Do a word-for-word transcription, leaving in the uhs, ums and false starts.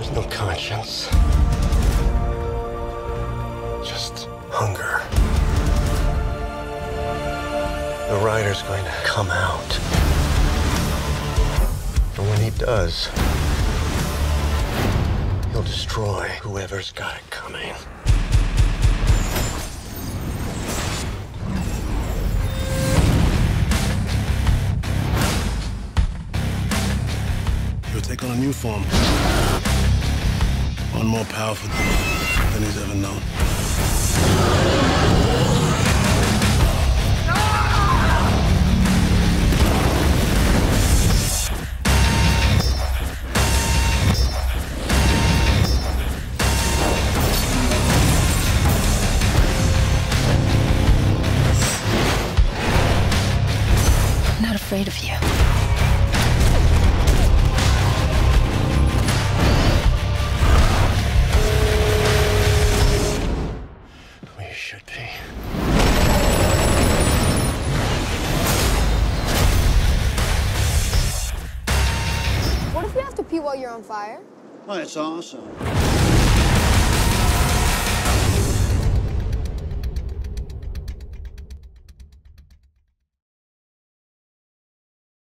There's no conscience. Just hunger. The rider's going to come out. And when he does, he'll destroy whoever's got it coming. He'll take on a new form. One more powerful than he's ever known. I'm not afraid of you. We should be. What if you have to pee while you're on fire? Oh, it's awesome.